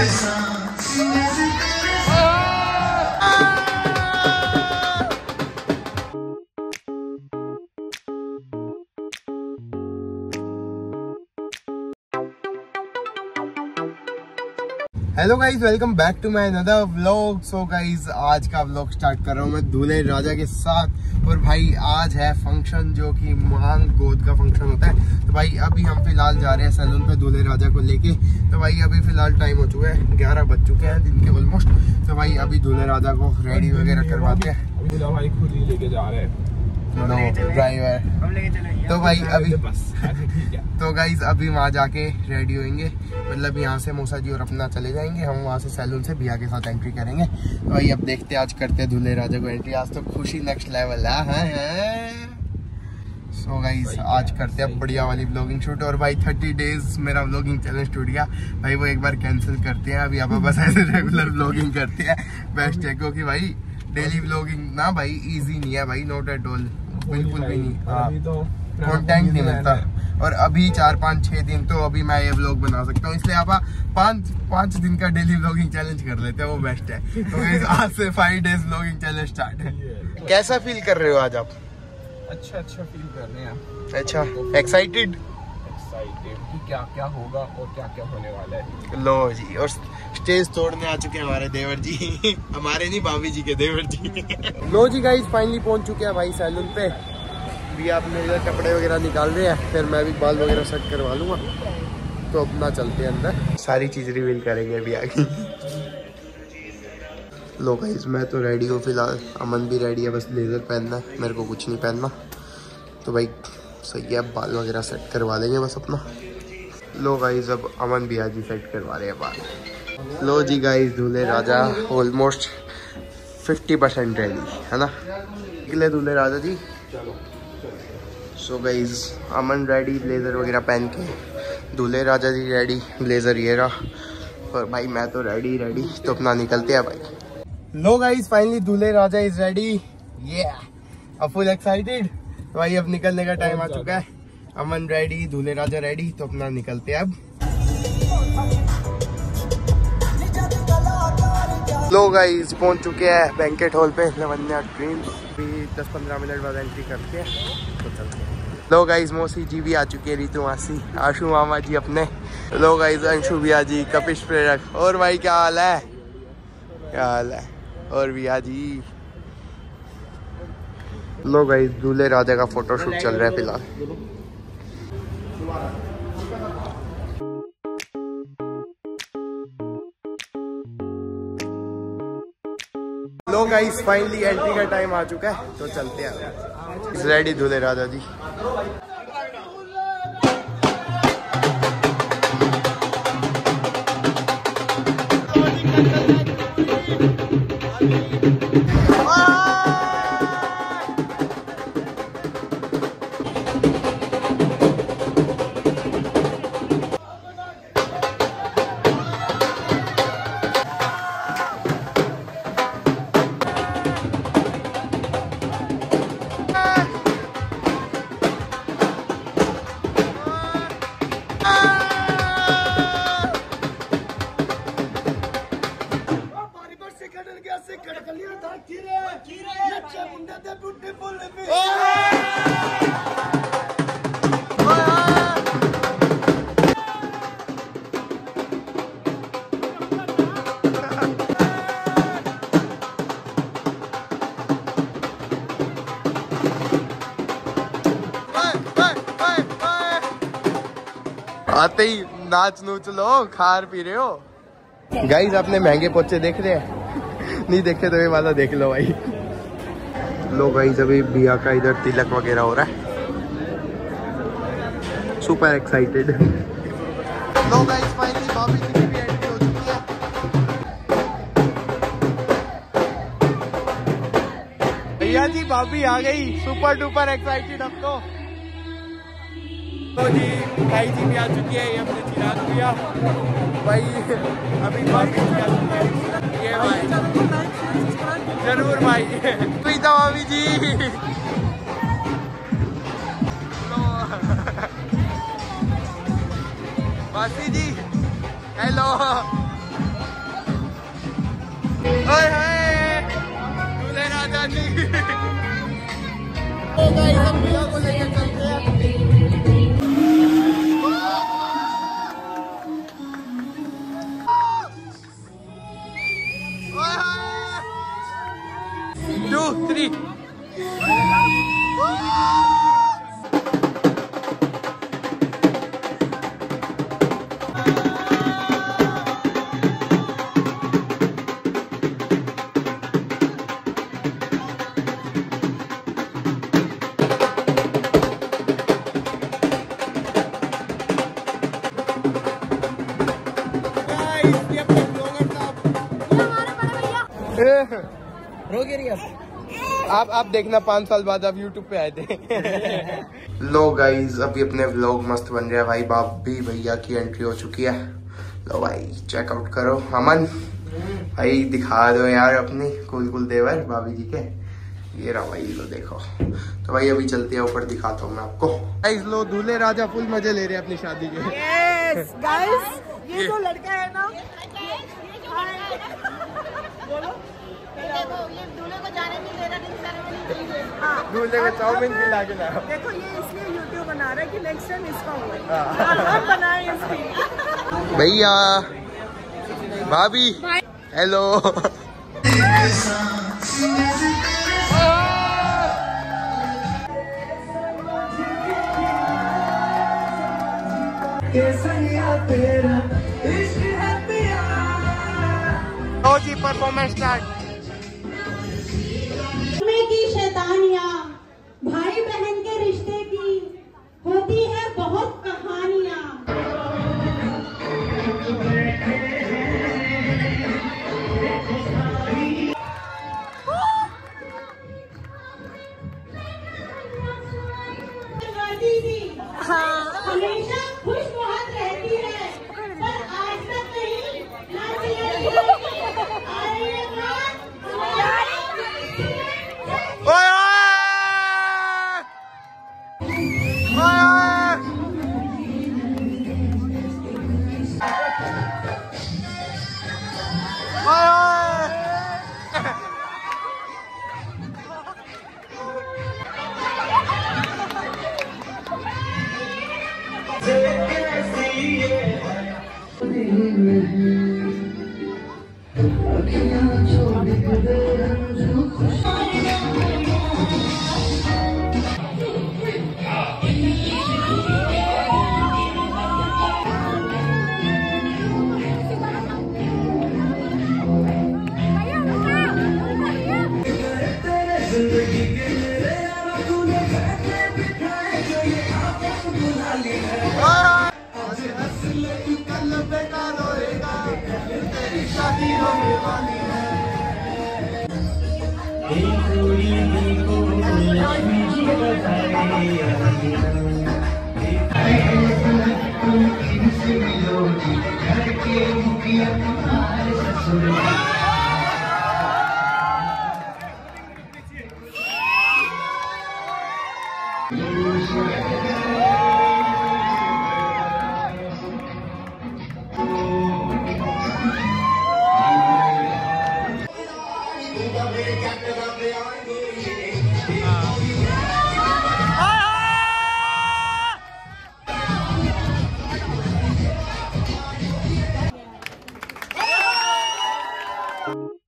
Hello guys, welcome back to my another vlog. So guys आज का vlog start कर रहा हूँ मैं दूल्हे राजा के साथ। और भाई आज है फंक्शन जो कि मांग गोद का फंक्शन होता है। तो भाई अभी हम फिलहाल जा रहे हैं सैलून पे दूल्हे राजा को लेके। तो भाई अभी फिलहाल टाइम हो चुका है 11 बज चुके हैं दिन के ऑलमोस्ट। तो भाई अभी दूल्हे राजा को रेडी वगैरह करवाते हैं। भाई खुद ही लेके जा रहे हैं ड्राइवर। तो भाई अभी तो गाइज अभी वहाँ जाके रेडी होंगे, मतलब यहाँ से मौसा जी और अपना चले जाएंगे। हम वहाँ से सैलून से भैया के साथ एंट्री करेंगे। तो भाई अब देखते हैं आज करते हैं दूल्हे राजा को एंट्री। आज तो खुशी नेक्स्ट लेवल है। सो गाइज आज करते हैं बढ़िया वाली व्लॉगिंग शूट। और भाई 30 डेज मेरा व्लॉगिंग चैलेंज टूट गया भाई, वो एक बार कैंसिल करते हैं। अभी अब बस ऐसे रेगुलर व्लॉगिंग करते हैं, बेस्ट है। क्योंकि भाई डेली व्लॉगिंग ना भाई इजी नहीं है भाई, नॉट एट ऑल, बिल्कुल भी नहीं। हाँ कंटेंट नहीं मिलता। और अभी 4-5-6 दिन तो अभी मैं ये व्लॉग बना सकता हूँ, इसलिए आप 5 दिन का डेली व्लॉगिंग चैलेंज कर लेते हैं, वो बेस्ट है। तो आज से 5 डेज व्लॉगिंग चैलेंज स्टार्ट है। कैसा फील कर रहे हो आज आप? अच्छा फील कर रहे हैं। अच्छा एक्साइटेड कि क्या क्या होगा और क्या क्या होने वाला है। लो जी, और स्टेज तोड़ने आ चुके हैं हमारे देवर जी हमारे नहीं, भाभी जी के देवर जी लो जी गाइस फाइनली पहुंच चुके हैं भाई सैलून पे। भी आप मेरे कपड़े वगैरह निकाल रहे हैं, फिर मैं भी बाल वगैरह सेट करवा लूंगा। तो अपना चलते हैं अंदर, सारी चीज रिवील करेंगे अभी आगे। लो गाइस मैं तो रेडी हूँ फिलहाल, अमन भी रेडी है, बस ब्लेजर पहनना है, मेरे को कुछ नहीं पहनना। तो भाई सही है, बाल वगैरह सेट करवा लेंगे बस अपना। लो गाइस अब अमन भी आज ही सेट करवा रहे हैं बाल। लो जी गाइस दूल्हे राजा ऑलमोस्ट 50% रेडी है ना, निकले दूल्हे राजा जी। So guys Aman ready blazer वगैरह पहन के, दूल्हे राजा जी रेडी, ब्लेजर ये रहा। और भाई मैं तो रेडी तो अपना निकलते हैं भाई। लो गाइस फाइनली दूल्हे राजा इज रेडी, ये अब फुल एक्साइटेड। तो भाई अब निकलने का टाइम आ चुका है। अमन रेडी, दूल्हे राजा रेडी, तो अपना निकलते हैं अब। लो गाइस पहुंच चुके हैं बैंकेट हॉल पे, लवन्या ड्रीम्स। भी 10-15 मिनट बाद एंट्री करते हैं तो चलते हैं। लो गाइस मौसी जी भी आ चुकी है, रीतू मासी, आशु मामा जी अपने। लो गाइस अंशु भैया जी, कपिश प्रेरक। और भाई क्या हाल है? और भैया जी। लो गाइस दूल्हे राजा का फोटोशूट चल रहा है फिलहाल। लो गाइस फाइनली एंट्री का टाइम आ चुका है तो चलते हैं। रेडी दूल्हे राजा जी। आते ही नाच नूच लो, खार पी रहे हो। गाइस आपने महंगे पोचे देख रहे हैं नहीं देखे तो ये वाला देख लो भाई। लो गाइस अभी बिया का इधर तिलक वगैरह हो रहा है, सुपर एक्साइटेड। लो गाइस फाइनली भाभी जी की भी एंट्री हो चुकी है। भैया जी भाभी आ गई, सुपर डुपर एक्साइटेड अब तो। तो जी भाई जी भी आ चुकी है, ये अपने चिराग भैया भाई, अभी भाभी जी आ चुकी है। ये भाई जरूर भाई प्रीता भाभी जी। मासी जी हेलो। ओए हाय दूल्हे राजा जी। तो गाइस हम भैया को लेकर चलते हैं। ओए हाय 2 3 आप देखना 5 साल बाद आप YouTube पे आए थे। लो गाइस अभी अपने व्लॉग मस्त बन रहा है भाई। भाभी भैया की एंट्री हो चुकी है। लो भाई चेकआउट करो। अमन भाई दिखा दो यार अपनी कुल देवर भाभी जी के। ये रहा भाई लो देखो। तो भाई अभी चलते हैं ऊपर दिखाता हूँ मैं आपको। गाइस लो दूल्हे राजा फुल मजे ले रहे हैं अपनी शादी के। यस गाइस ये जो लड़का है ना बोलो देखो ये दूल्हे को जाने नहीं दे रहा। हाँ दूल्हे को चाउमीन खिला के लाओ। देखो ये इसलिए यूट्यूब बना रहा है कि नेक्स्ट टाइम इसका होगा हम बनाए इसकी। भैया भाभी हेलो। लो जी परफॉर्मेंस स्टार्ट। की शैतानियाँ भाई बहन के रिश्ते की होती है बहुत कहानियाँ। हमेशा खुश बहुत रहती है पर आज तक नहीं है।